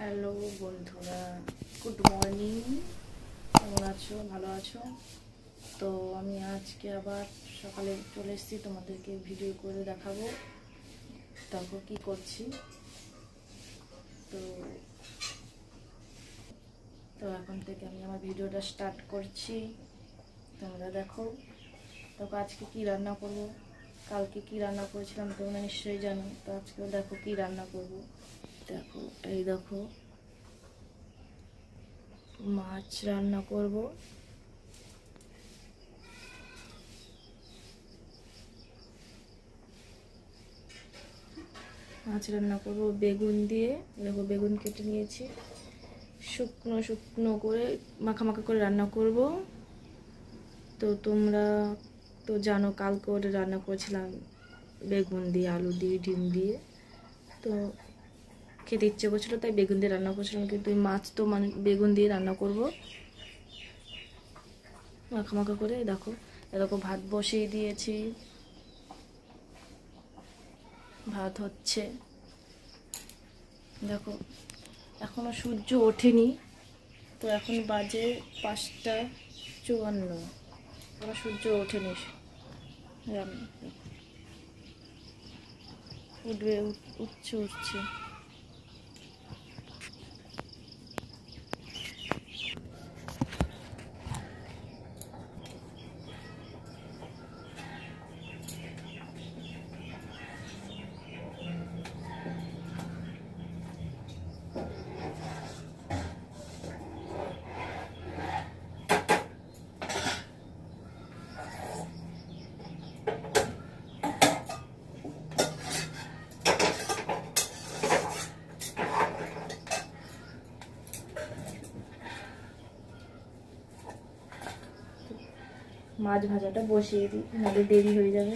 Hello বন্ধুরা, good morning. কেমন আছো? ভালো আছো তো? আমি আজকে আবার সকালে চলে এসেছি, তোমাদেরকে ভিডিও করে দেখাবো তারপর কি করছি। তো তো এখন থেকে আমি আমার ভিডিওটা স্টার্ট করছি, তোমরা দেখো। তারপর আজকে কি রান্না করব, কালকে কি রান্না করেছিলাম তোমরা নিশ্চয়ই জানো। তো আজকেও দেখো কি রান্না করব। দেখো, এই দেখো মাছ রান্না করব। মাছ রান্না করব বেগুন দিয়ে। দেখো বেগুন কেটে নিয়েছি, শুকনো শুকনো করে মাখা মাখা করে রান্না করব। তো তোমরা তো জানো কালকে ওটা রান্না করেছিলাম বেগুন দিয়ে, আলু দিয়ে, ডিম দিয়ে। তো খেতে ইচ্ছে করছিলো তাই বেগুন দিয়ে রান্না করছিলাম, কিন্তু মাছ তো বেগুন দিয়ে রান্না করব মাখা মাখা করে। দেখো এরকম ভাত বসিয়ে দিয়েছি, ভাত হচ্ছে। দেখো এখনো সূর্য ওঠেনি, তো এখন বাজে 5টা 54। এখনো সূর্য ওঠেনি, উঠবে, উঠছে। মাছ ভাজাটা বসিয়ে দিই, নাহলে দেরি হয়ে যাবে।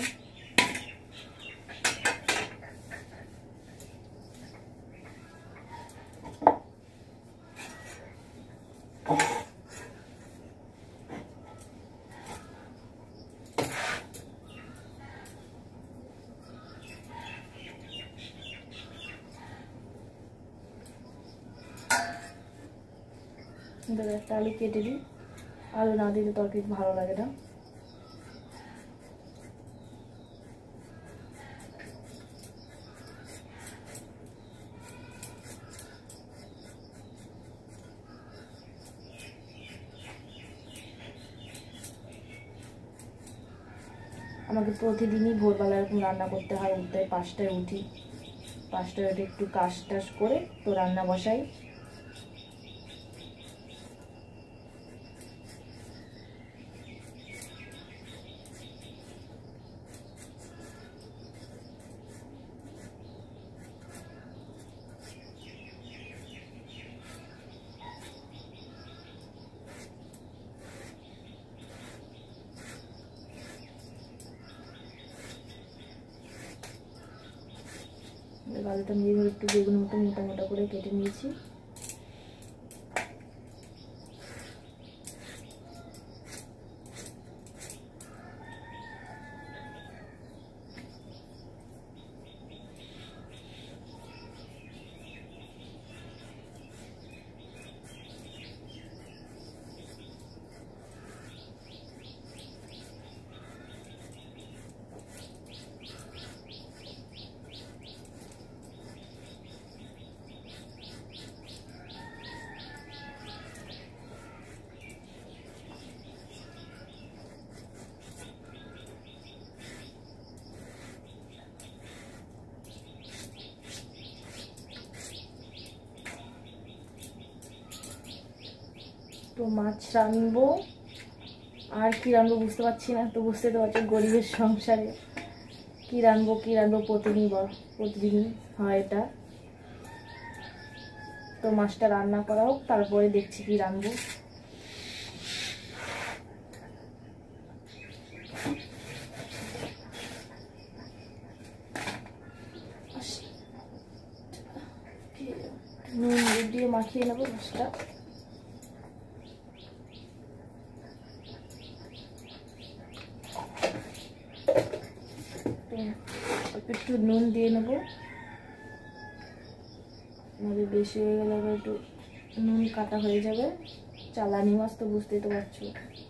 একটা আলু কেটে দিই, আলু না দিলে তরকারি ভালো লাগে না। আমাকে প্রতিদিনই ভোরবেলা এরকম রান্না করতে হয়। উঠতে 5টায় উঠি, 5টায় উঠে একটু কাজ টাজ করে তো রান্না বসাই। আলুটা নিয়ে একটু বেগুন মতো মোটা মোটা করে কেটে নিয়েছি। তো মাছ রানবো, আর কি রানবো বুঝতে পারছি না। তো বুঝতে তো পারছি গরিবের সংসারে কি রানবো প্রতিদিনই হয় এটা। তো মাছটা রান্না করা হোক, তারপরে দেখছি কি রানবো। নুন দিয়ে মাখিয়ে নেবো মাছটা। একটু নুন দিয়ে নেবো, নাহলে বেশি হয়ে গেলে আবার একটু নুন কাটা হয়ে যাবে। চালানি মাছ তো বুঝতেই তো পারছো।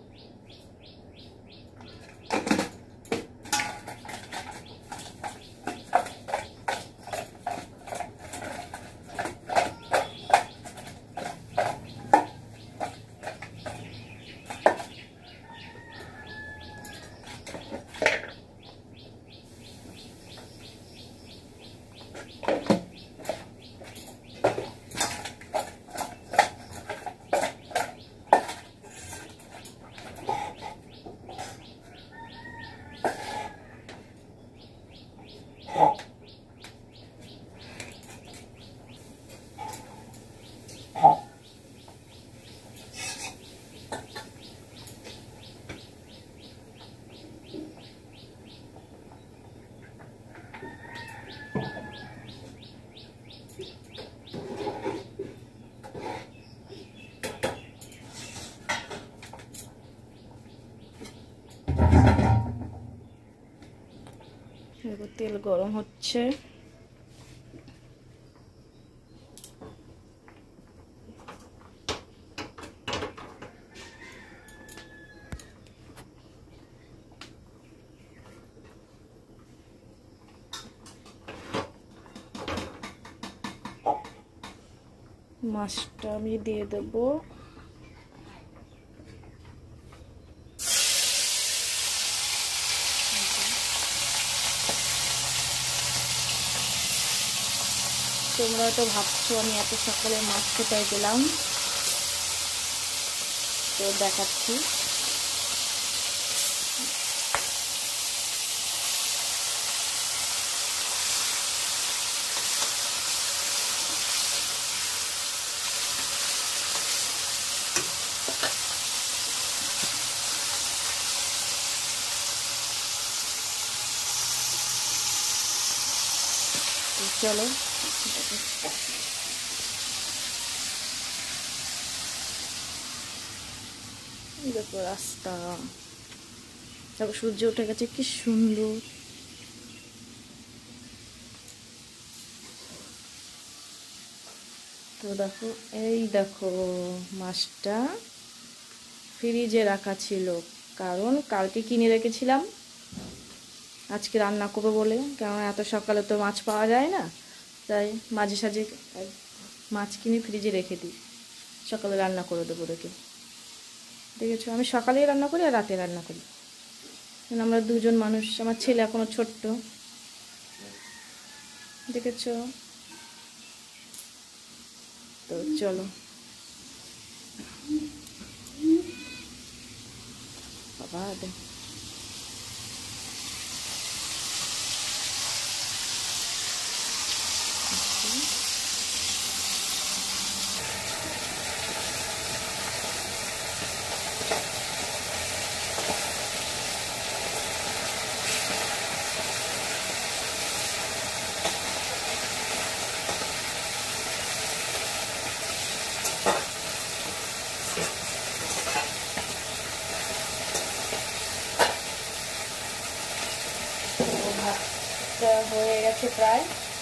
তেল গরম হচ্ছে। মাছটা আমি দিয়ে দেবো। তোমরা তো ভাবছো আমি এত সকালে মাছ কোথায় গেলাম, তো দেখাচ্ছি। চলো দেখো রাস্তা, দেখো সূর্য উঠে গেছে, কি সুন্দর। তো দেখো, এই দেখো মাছটা ফ্রিজে রাখা ছিল, কারণ কালকে কিনে রেখেছিলাম আজকে রান্না করবো বলে। কারণ এত সকালে তো মাছ পাওয়া যায় না, তাই মাঝে সাঝে মাছ কিনে ফ্রিজে রেখে দিই, সকালে রান্না করে দেবো দেখে। দেখেছো, আমি সকালেই রান্না করি আর রাতে রান্না করি, কারণ আমরা দুজন মানুষ, আমার ছেলে এখনো ছোট্ট। দেখেছো, তো চলো বাবা দে। ভাতটা হয়ে গেছে প্রায়।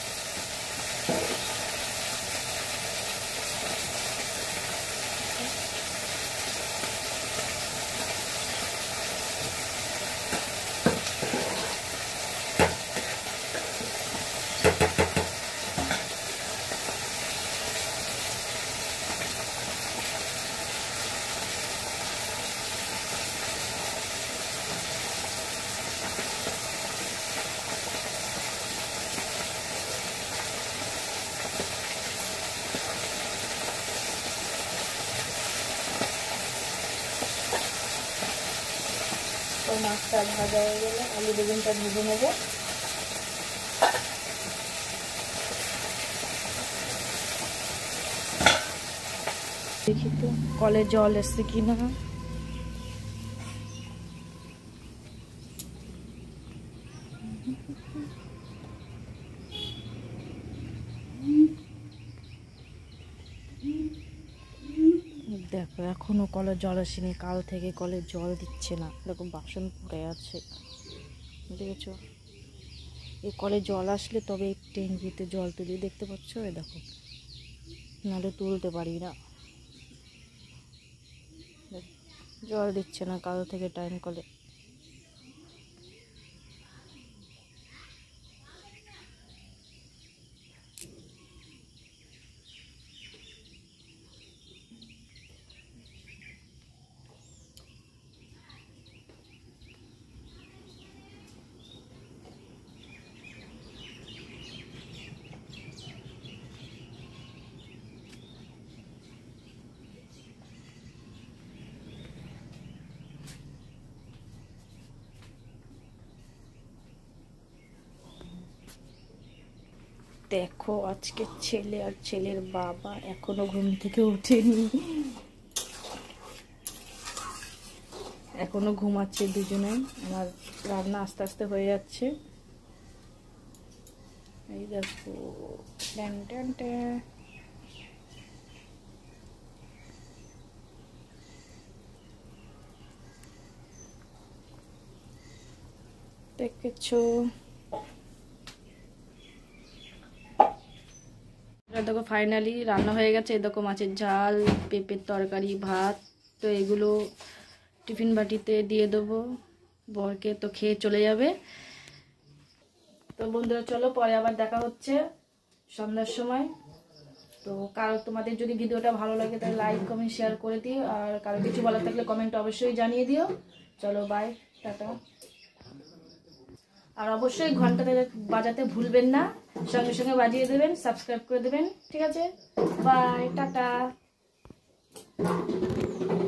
ওই মাছটা ভাজা হয়ে গেলে আলু বেগুনটা ভেজে নেবো। দেখি তো কলে জল এসছে কিনা। দেখো এখনো কলের জল আসেনি, কাল থেকে কলের জল দিচ্ছে না, এরকম বাসন পড়ে আছে। দেখেছো, এই কলে জল আসলে তবে এই ট্যাঙ্কিতে জল তুলি, দেখতে পাচ্ছ, এই দেখো নাহলে তুলতে পারি না। জল দিচ্ছে না কাল থেকে টাইম কলে। দেখো আজকে ছেলে আর ছেলের বাবা এখনো ঘুম থেকে ওঠেনি, এখনো ঘুমাচ্ছে দুজনে। আমার রান্না আস্তে আস্তে হয়ে যাচ্ছে। এই দেখো ট্যান ট্যান ট্যান। দেখেছো দেখো ফাইনালি রান্না হয়ে গেছে। এই দেখো মাছের ঝাল, পেঁপের তরকারি, ভাত। তো এগুলো টিফিন বাটিতে দিয়ে দেবো বরকে, তো খেয়ে চলে যাবে। তো বন্ধুরা চলো পরে আবার দেখা হচ্ছে সন্ধ্যার সময়। তো কারো তোমাদের যদি ভিডিওটা ভালো লাগে তাহলে লাইক কমেন্ট শেয়ার করে দিও, আর কারো কিছু বলার থাকলে কমেন্ট অবশ্যই জানিয়ে দিও। চলো বাই, টাটা। আর অবশ্যই ঘন্টাতে বাজাতে ভুলবেন না, সঙ্গে সঙ্গে বাজিয়ে দেবেন, সাবস্ক্রাইব করে দেবেন, ঠিক আছে? Bye, tata.